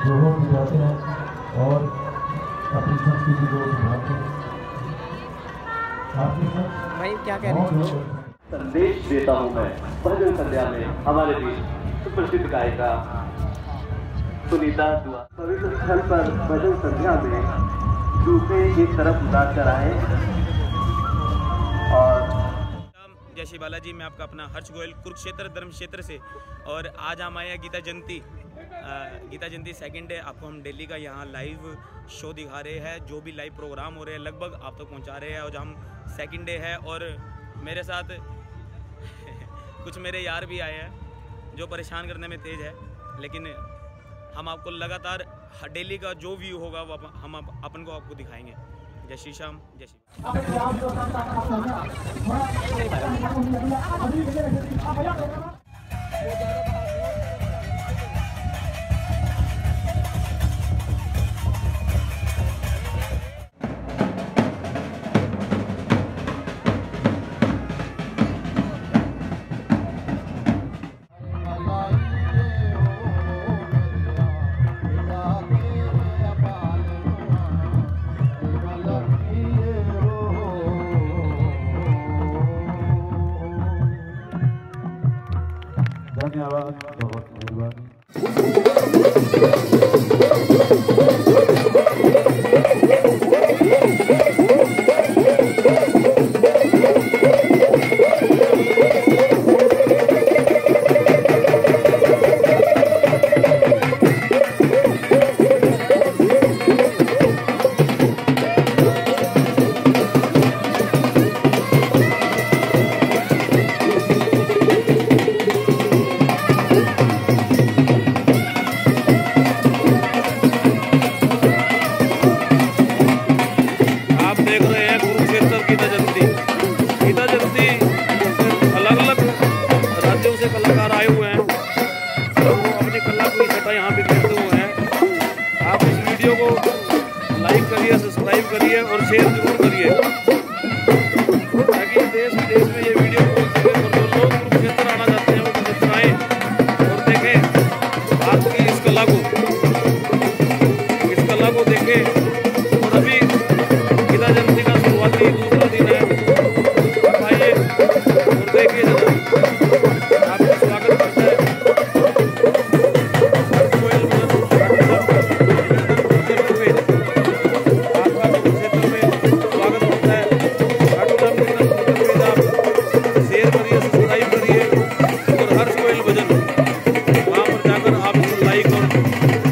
जोड़ों में जाते हैं और अपनी संस्कृति को सुधारते हैं। आपके साथ भाई क्या कह रहे हैं? संदेश देता हूँ मैं भजन संध्या में हमारे बीच सुप्रसिद्ध गायिका सुनीता दुआ पवित्र स्थल पर भजन संध्या में दूसरे एक तरफ उतार कर आए और जय श्री बालाजी। मैं आपका अपना हर्ष गोयल कुरुक्षेत्र धर्म क्षेत्र से, और आज हम आए हैं गीता जयंती सेकंड डे। आपको हम दिल्ली का यहाँ लाइव शो दिखा रहे हैं, जो भी लाइव प्रोग्राम हो रहे हैं लगभग आप तक पहुँचा रहे हैं। और हम सेकंड डे है और मेरे साथ कुछ मेरे यार भी आए हैं जो परेशान करने में तेज़ है, लेकिन हम आपको लगातार डेली का जो व्यू होगा वो हम अपन को आपको दिखाएंगे। जय श्री श्याम, जय श्री। धन्यवाद, बहुत मेहरबानी। कलाकार आए हुए हैं और वो अपनी कला को इकट्ठा यहाँ पे करते हुए हैं। आप इस वीडियो को लाइक करिए, सब्सक्राइब करिए और शेयर जरूर करिए ताकि देश विदेश में ये वीडियो पहुँच सके और जो लोग कुरुक्षेत्र आना चाहते हैं वो कुरुक्षेत्र आए और देखें आपकी इस कला को देखें। और अभी गीता जयंती का शुरुआती दूसरा दिन है, आप आइए और देखिए वहाँ पर जाकर आप इसको लाइक और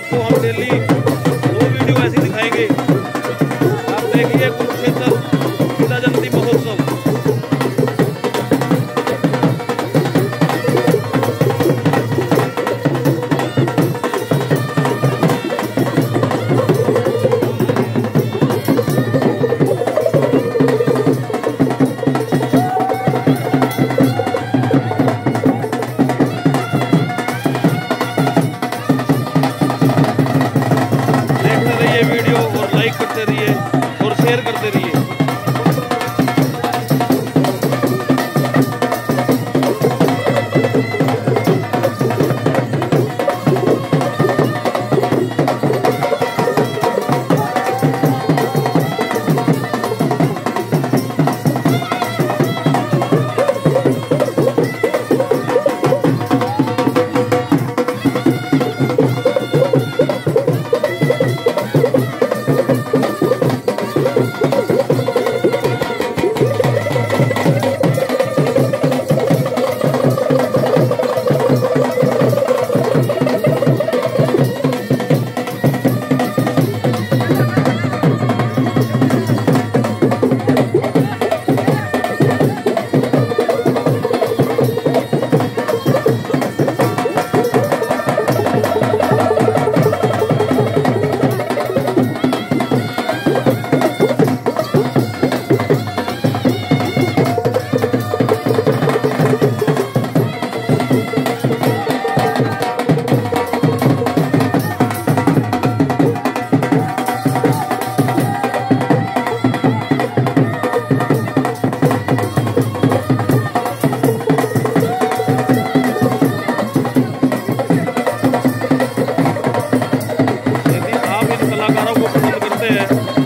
आपको हम डेली 2 वीडियो ऐसी दिखाएंगे। आप देखिए कुरुक्षेत्र गीता जयंती महोत्सव। वीडियो और लाइक करते रहिए और शेयर करते रहिए। कलाकारों को पसंद करते हैं